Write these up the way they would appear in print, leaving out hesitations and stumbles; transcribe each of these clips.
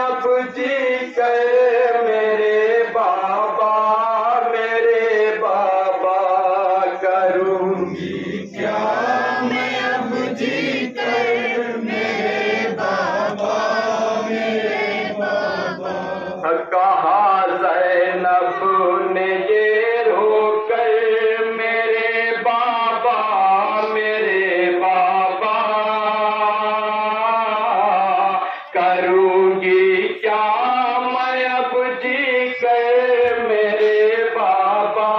अब जी कर मेरे बाबा करूंगी क्या मैं अब जी कर मेरे बाबा कहा ज़ैनब ने ये रोकर मेरे बाबा करूंगी क्या मैं अब जी कर मेरे बाबा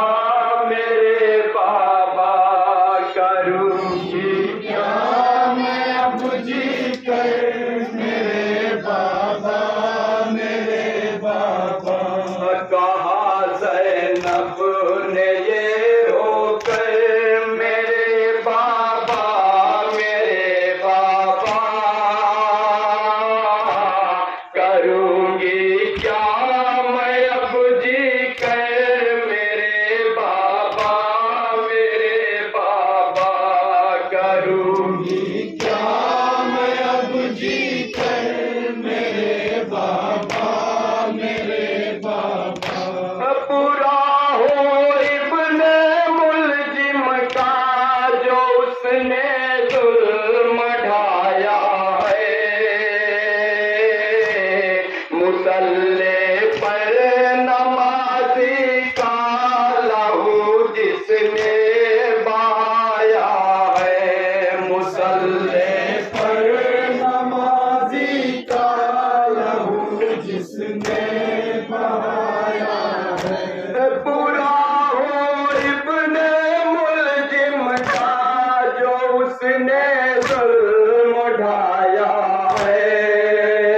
करूंगी क्या मैं अब जी कर मेरे बाबा कहा ज़ैनब ने ये रोकर मेरे बाबा करूंगी क्या मैं अब जी कर मेरे बाबा करूंगी क्या मैं अब जी कर मेरे बाबा बुरा हो इब्ने मुलजिम का जो उसने जुल्म ढाया है मुसल्ले पर नमाज़ी का लहू जिसने बहाया है मुसल्ले पर नमाज़ी का लहू जिसने बहाया है बुरा हो इब्ने मुलजिम का जो उसने जुल्म ढाया है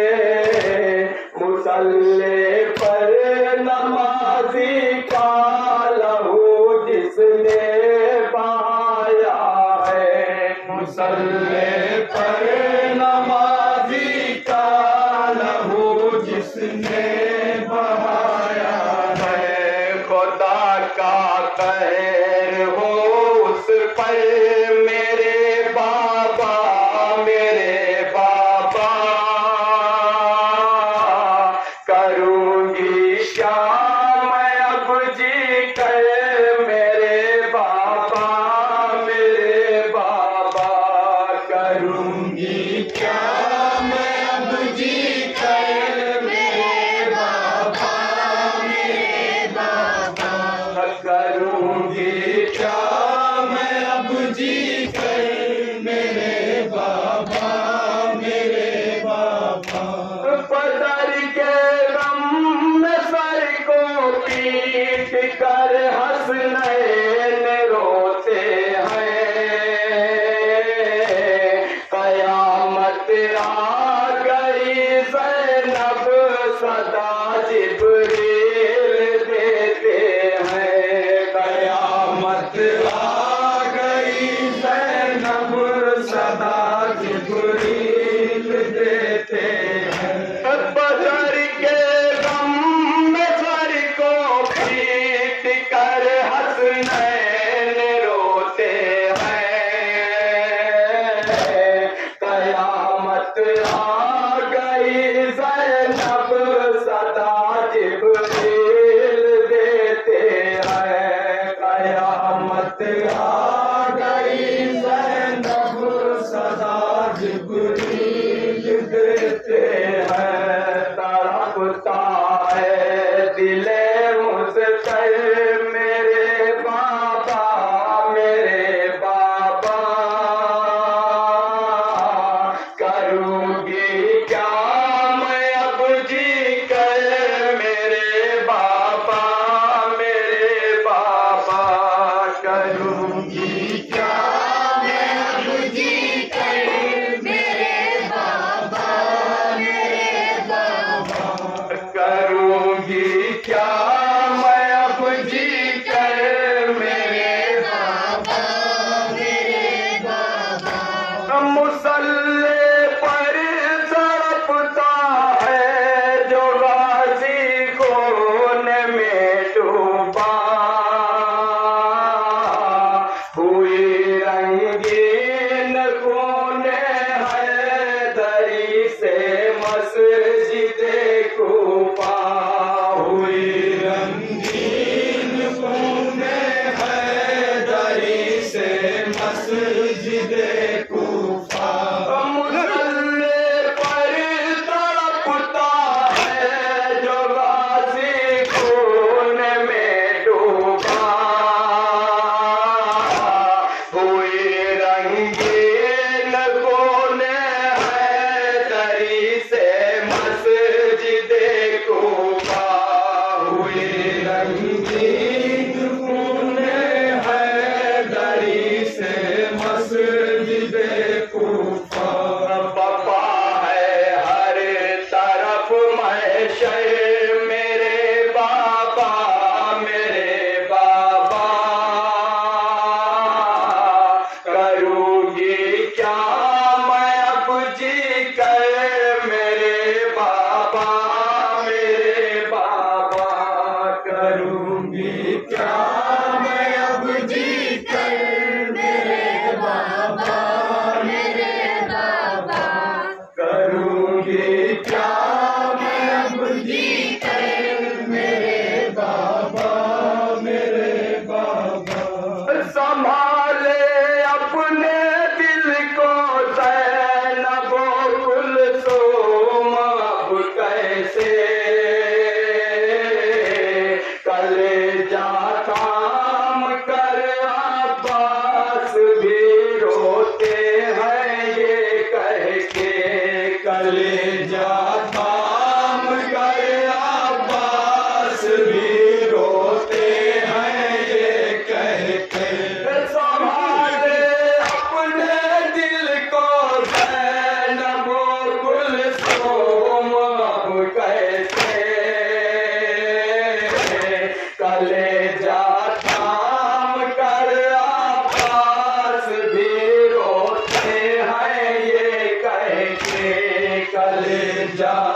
मुसल्ले पर नमाज़ी का लहू जिसने बहाया है मुसल्ले पर नमाज़ी का लहू जिसने बहाया है खुदा का कहर हो उस पर मेरे बाबा करूंगी क्या मैं अब जी कर मेरे बाबा करूंगी क्या मैं अब जी कर मेरे बाबा करूंगी क्या मैं अब जी कर मेरे बाबा पदर के गम में सर को पीट कर हसनैन रोते हैं कयामत आ गई ज़ैनब सदा जिब्रील देते हैं कयामत आ गई ज़ैनब सदा जिब्रील देते हैं बदर के गम में सर को पीट कर हसनैन रोते हैं कयामत आ गई ज़ैनब सदा जिब्रील देते हैं कयामत आ गई ज़ैनब सदा जिब्रील देते हैं तड़पता है दिले मुझतर मेरे बाबा करूंगी क्या मैं अब जी कर मेरे बाबा करूंगी क्या मैं अब जी कर मेरे बाबा करूंगी क्या मैं बुझी कर मेरे बाबा, मेरे बाबा। संभाले अपने दिल को ज़ैनबो कुलसूम, अब कैसे कलेजा थाम कर अब्बास भी रोते हैं ये कह के, कलेजा थाम कर अब्बास भी रोते हैं ये कह के। संभाले अपने दिल को ज़ैनबो कुलसूम, अब कैसे कलेजा थाम कर अब्बास भी रोते हैं ये कह के, कलेजा